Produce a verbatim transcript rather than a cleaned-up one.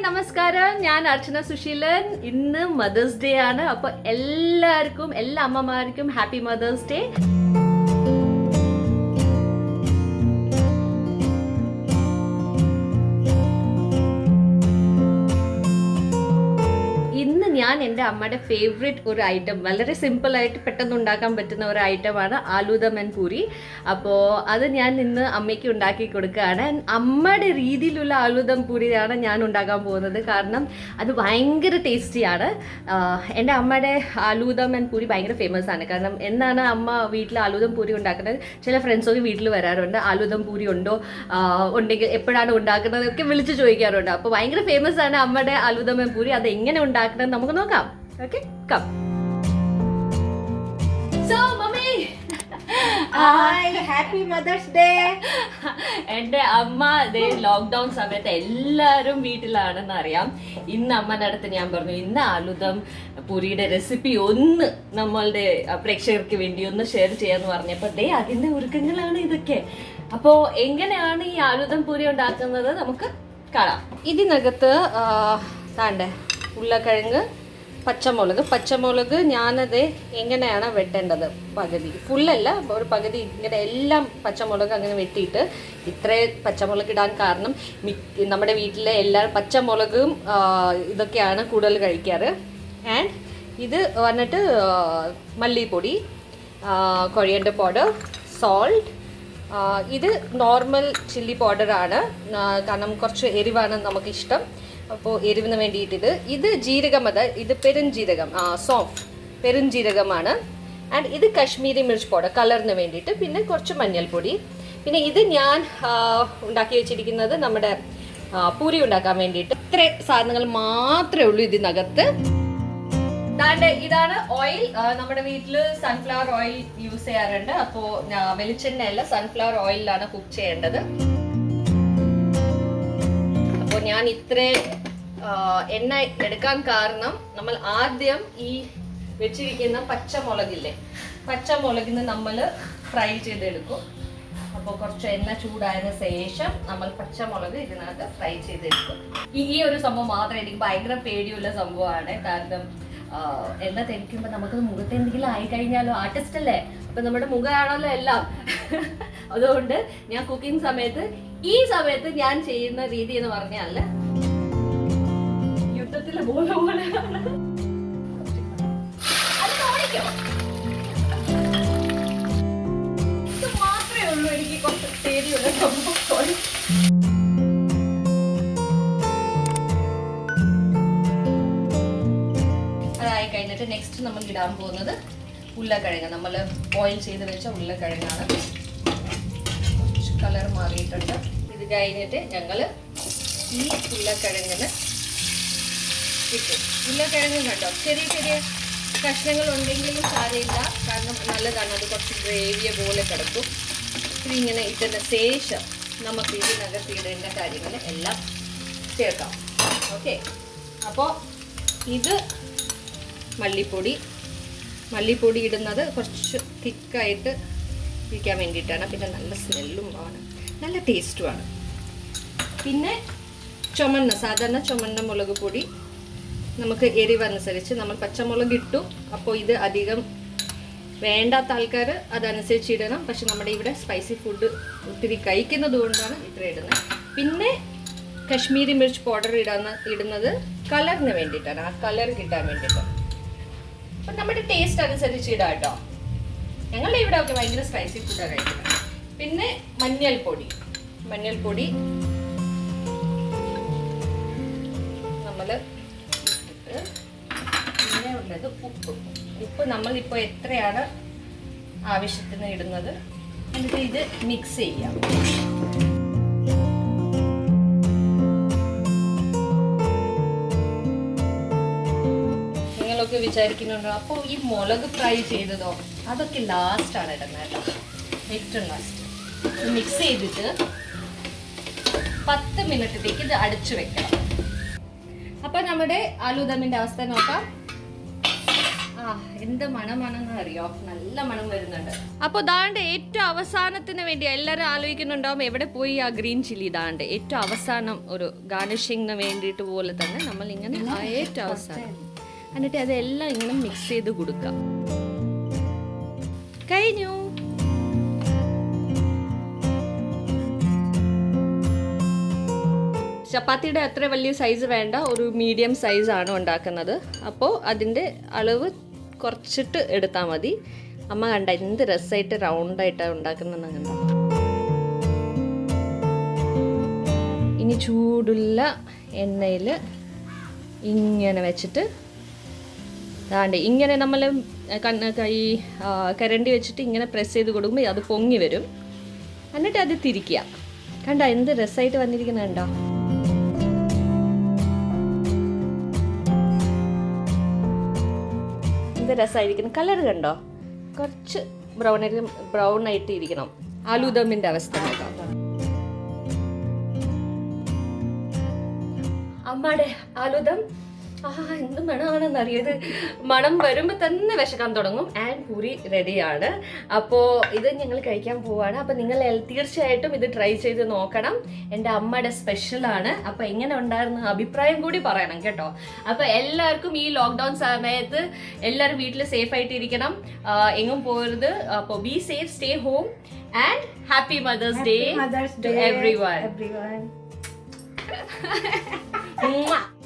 നമസ്കാരം. ഞാൻ അർച്ചന സുശീലൻ. ഇന്ന് മദേഴ്സ് ഡേ ആണ്. അപ്പോൾ എല്ലാവർക്കും എല്ലാ അമ്മമാർക്കും ഹാപ്പി മദേഴ്സ് ഡേ. ഇന്ന് ഞാൻ എൻ്റെ അമ്മയുടെ ഫേവറേറ്റ് ഒരു ഐറ്റം, വളരെ സിമ്പിളായിട്ട് പെട്ടെന്ന് ഉണ്ടാക്കാൻ പറ്റുന്ന ഒരു ഐറ്റമാണ് ആലൂദം ആൻഡ് പൂരി. അപ്പോൾ അത് ഞാൻ ഇന്ന് അമ്മയ്ക്ക് ഉണ്ടാക്കി കൊടുക്കുകയാണ്. അമ്മയുടെ രീതിയിലുള്ള ആലൂദം പൂരിയാണ് ഞാൻ ഉണ്ടാക്കാൻ പോകുന്നത്. കാരണം അത് ഭയങ്കര ടേസ്റ്റിയാണ്. എൻ്റെ അമ്മയുടെ ആലൂദം ആൻഡ് പൂരി ഭയങ്കര ഫേമസ് ആണ്. കാരണം എന്നാണ് അമ്മ വീട്ടിൽ ആലൂദം പൂരി ഉണ്ടാക്കുന്നത്, ചില ഫ്രണ്ട്സൊക്കെ വീട്ടിൽ വരാറുണ്ട്, ആലൂദം പൂരി ഉണ്ടോ, ഉണ്ടെങ്കിൽ എപ്പോഴാണ് ഉണ്ടാക്കുന്നത് ഒക്കെ വിളിച്ച് ചോദിക്കാറുണ്ട്. അപ്പോൾ ഭയങ്കര ഫേമസ് ആണ് അമ്മയുടെ ആലൂദം ആൻഡ് പൂരി. അത് എങ്ങനെ ഉണ്ടാക്കുന്നത് നമുക്ക് നോക്കാം. Okay, come. So mummy, hi, happy mother's day. എൻ്റെ അമ്മ ദേ ലോക്ക്ഡൗൺ സമയത്ത് എല്ലാവരും വീട്ടിലാണെന്ന് അറിയാം. ഇന്ന് അമ്മയുടെ അടുത്ത് ഞാൻ പറഞ്ഞു, ഇന്ന് ആലൂദം പൂരിയുടെ റെസിപ്പി ഒന്ന് നമ്മളുടെ പ്രേക്ഷകർക്ക് വേണ്ടി ഒന്ന് ഷെയർ ചെയ്യാന്ന് പറഞ്ഞപ്പോൾ ദേ അതിന്റെ ഒരുക്കങ്ങളാണ് ഇതൊക്കെ. അപ്പോ എങ്ങനെയാണ് ഈ ആലൂദം പൂരി ഉണ്ടാക്കുന്നത് നമുക്ക് കാണാം. ഇതിനകത്ത് താണ്ടേ ഉരുളക്കിഴങ്ങ്, പച്ചമുളക് പച്ചമുളക് ഞാനത് എങ്ങനെയാണ് വെട്ടേണ്ടത്, പകുതി, ഫുള്ളല്ല, ഒരു പകുതി ഇങ്ങനെ എല്ലാം പച്ചമുളക് അങ്ങനെ വെട്ടിയിട്ട്. ഇത്ര പച്ചമുളക് ഇടാൻ കാരണം നമ്മുടെ വീട്ടിലെ എല്ലാവരും പച്ചമുളകും ഇതൊക്കെയാണ് കൂടുതൽ കഴിക്കാറ്. ആൻഡ് ഇത് വന്നിട്ട് മല്ലിപ്പൊടി, കൊറിയൻഡർ പൗഡർ, സോൾട്ട്. ഇത് നോർമൽ ചില്ലി പൗഡറാണ്, കാരണം കുറച്ച് എരിവാണ് നമുക്കിഷ്ടം. അപ്പോൾ എരിവിന് വേണ്ടിയിട്ടിത്. ഇത് ജീരകം, അത് ഇത് പെരുംജീരകം, സോഫ് പെരുംജീരകമാണ്. ആൻഡ് ഇത് കശ്മീരി മിർച്ച് പൗഡർ കളറിന് വേണ്ടിയിട്ട്. പിന്നെ കുറച്ച് മഞ്ഞൾപ്പൊടി. പിന്നെ ഇത് ഞാൻ ഉണ്ടാക്കി വെച്ചിരിക്കുന്നത് നമ്മുടെ പൂരി ഉണ്ടാക്കാൻ വേണ്ടിയിട്ട്. ഇത്ര സാധനങ്ങൾ മാത്രമേ ഉള്ളൂ ഇതിനകത്ത്. ഇതാണ് ഓയിൽ. നമ്മുടെ വീട്ടിൽ സൺഫ്ലവർ ഓയിൽ യൂസ് ചെയ്യാറുണ്ട്. അപ്പോൾ വെളിച്ചെണ്ണയല്ല, സൺഫ്ലവർ ഓയിലാണ് കുക്ക് ചെയ്യേണ്ടത്. അപ്പോൾ ഞാൻ ഇത്ര എണ്ണ എടുക്കാൻ കാരണം നമ്മൾ ആദ്യം ഈ വെച്ചിരിക്കുന്ന പച്ചമുളകില്ലേ, പച്ചമുളകിന് നമ്മൾ ഫ്രൈ ചെയ്തെടുക്കും. അപ്പോൾ കുറച്ച് എണ്ണ ചൂടായതിനു ശേഷം നമ്മൾ പച്ചമുളക് ഇതിനകത്ത് ഫ്രൈ ചെയ്തെടുക്കും. ഈ ഒരു സംഭവം മാത്രം എനിക്ക് ഭയങ്കര പേടിയുള്ള സംഭവമാണ്. കാരണം എണ്ണ തെളിക്കുമ്പോൾ നമുക്ക് മുഖത്ത് എന്തെങ്കിലും ആയി കഴിഞ്ഞാലോ, ആർട്ടിസ്റ്റ് അല്ലേ, അപ്പൊ നമ്മുടെ മുഖമാണല്ലോ എല്ലാം. അതുകൊണ്ട് ഞാൻ കുക്കിംഗ് സമയത്ത് ഈ സമയത്ത് ഞാൻ ചെയ്യുന്ന രീതി എന്ന് പറഞ്ഞാൽ യുദ്ധത്തിലെ പോലെ പോലെ അത് കാണിക്കോ. ഇത് മാത്രമേ ഉള്ളൂ എനിക്ക് കുറച്ച് പേടിയുള്ള സംഭവം. അതായി കഴിഞ്ഞിട്ട് നെക്സ്റ്റ് നമ്മൾ ഇടാൻ പോകുന്നത് ഉരുളക്കിഴങ്ങ്. നമ്മൾ ബോയിൽ ചെയ്ത് വെച്ച ഉരുളക്കിഴങ്ങാണ്. കളർ മാറിയിട്ടുണ്ട്. ഇത് കഴിഞ്ഞിട്ട് ഞങ്ങൾ ഈ ഉരുളക്കിഴങ്ങിന് ഇട്ടു. ഉരുളക്കിഴങ്ങ് കണ്ടോ, ചെറിയ ചെറിയ കഷ്ണങ്ങൾ ഉണ്ടെങ്കിലും സാരമില്ല, കാരണം നല്ലതാണ്, അത് കുറച്ച് ഗ്രേവിയെ പോലെ കിടക്കും. ഇതിങ്ങനെ ഇട്ടതിന് ശേഷം നമുക്ക് ഇതിനകത്ത് ഇടേണ്ട കാര്യങ്ങൾ എല്ലാം ചേർക്കാം. ഓക്കെ, അപ്പോൾ ഇത് മല്ലിപ്പൊടി മല്ലിപ്പൊടി ഇടുന്നത് കുറച്ച് തിക്കായിട്ട് ഇരിക്കാൻ വേണ്ടിയിട്ടാണ്. പിന്നെ നല്ല സ്മെല്ലും ആണ്, നല്ല ടേസ്റ്റുമാണ്. പിന്നെ ചുമന്ന, സാധാരണ ചുമന്ന മുളക് പൊടി, നമുക്ക് എരിവനുസരിച്ച് നമ്മൾ പച്ചമുളക് ഇട്ടു. അപ്പോൾ ഇത് അധികം വേണ്ടാത്ത ആൾക്കാർ അതനുസരിച്ച് ഇടണം. പക്ഷെ നമ്മുടെ ഇവിടെ സ്പൈസി ഫുഡ് ഒത്തിരി കഴിക്കുന്നത് കൊണ്ടാണ് ഇത്ര ഇടുന്നത്. പിന്നെ കശ്മീരി മിർച്ച് പൗഡർ ഇടാന്ന് ഇടുന്നത് കളറിന് വേണ്ടിയിട്ടാണ്, ആ കളർ കിട്ടാൻ വേണ്ടിയിട്ടാണ്. അപ്പം നമ്മുടെ ടേസ്റ്റ് അനുസരിച്ച് ഇടാം കേട്ടോ. ഞങ്ങളുടെ ഇവിടെ ഒക്കെ ഭയങ്കര സ്പൈസി ഫുഡാണ് കഴിക്കുന്നത്. പിന്നെ മഞ്ഞൾപ്പൊടി മഞ്ഞൾപ്പൊടി നമ്മൾ ഇട്ടിട്ട്, പിന്നെ ഉള്ളത് ഉപ്പ്. ഉപ്പ് നമ്മളിപ്പോൾ എത്രയാണ് ആവശ്യത്തിന് ഇടുന്നത്. എന്നിട്ട് ഇത് മിക്സ് ചെയ്യാം. നിങ്ങളൊക്കെ വിചാരിക്കുന്നുണ്ടോ അപ്പോൾ ഈ മുളക് ഫ്രൈ ചെയ്തതോ, അതൊക്കെ ലാസ്റ്റാണ് ഇടുന്നത് കേട്ടോ, ഏറ്റവും ലാസ്റ്റ്. മിക്സ് ചെയ്തിട്ട് പത്ത് മിനിറ്റത്തേക്ക് ഇത് അടച്ചു വെക്കണം. അപ്പോൾ നമ്മുടെ ആലൂദമിൻ്റെ അവസ്ഥ നോക്കാം. എന്ത് മണമാണെന്ന് അറിയോ, നല്ല മണം വരുന്നുണ്ട്. അപ്പോൾ ദാണ്ട് ഏറ്റവും അവസാനത്തിന് വേണ്ടി എല്ലാവരും ആലോചിക്കുന്നുണ്ടാവും എവിടെ പോയി ആ ഗ്രീൻ ചില്ലി. ദാണ്ട് ഏറ്റവും അവസാനം ഒരു ഗാർണിഷിങ്ങിന് വേണ്ടിയിട്ട് പോലെ തന്നെ നമ്മൾ ഇങ്ങനെ ഏറ്റവും അവസാനം എന്നിട്ട് അതെല്ലാം ഇങ്ങനെ മിക്സ് ചെയ്ത് കൊടുക്കാം. കഴിഞ്ഞു. ചപ്പാത്തിയുടെ അത്ര വലിയ സൈസ് വേണ്ട, ഒരു മീഡിയം സൈസാണ് ഉണ്ടാക്കുന്നത്. അപ്പോൾ അതിൻ്റെ അളവ് കുറച്ചിട്ട് എടുത്താൽ മതി. അമ്മ കണ്ട എന്ത് രസമായിട്ട് റൗണ്ടായിട്ടാണ് ഉണ്ടാക്കുന്നതെന്ന് കണ്ട. ഇനി ചൂടുള്ള എണ്ണയിൽ ഇങ്ങനെ വെച്ചിട്ട് ദാണ്ട് ഇങ്ങനെ നമ്മൾ കൈ കരണ്ടി വെച്ചിട്ട് ഇങ്ങനെ പ്രസ് ചെയ്ത് കൊടുക്കുമ്പോൾ അത് പൊങ്ങി വരും. എന്നിട്ട് അത് തിരിക്കുക. കണ്ട എന്ത് രസമായിട്ട് വന്നിരിക്കുന്നത് കണ്ടോ. രസമായിരിക്കണം. കളർ കണ്ടോ, കുറച്ച് ബ്രൗൺ ആയിട്ട് ബ്രൗൺ ആയിട്ട് ഇരിക്കണം. ആലൂദമിന്റെ അവസ്ഥ നോക്കാം. അമ്മയുടെ ആലൂദം ആ എന്ത് മണമാണെന്ന് അറിയത്. മണം വരുമ്പോൾ തന്നെ വിശക്കാൻ തുടങ്ങും. ആൻഡ് പൂരി റെഡിയാണ്. അപ്പോൾ ഇത് ഞങ്ങൾ കഴിക്കാൻ പോവാണ്. അപ്പോൾ നിങ്ങൾ തീർച്ചയായിട്ടും ഇത് ട്രൈ ചെയ്ത് നോക്കണം. എൻ്റെ അമ്മയുടെ സ്പെഷ്യലാണ്. അപ്പോൾ എങ്ങനെ ഉണ്ടായിരുന്ന അഭിപ്രായം കൂടി പറയണം കേട്ടോ. അപ്പോൾ എല്ലാവർക്കും ഈ ലോക്ക്ഡൗൺ സമയത്ത് എല്ലാവരും വീട്ടിൽ സേഫ് ആയിട്ട് ഇരിക്കണം, എങ്ങും പോകരുത്. അപ്പോൾ be safe, stay home and happy mother's day to everyone.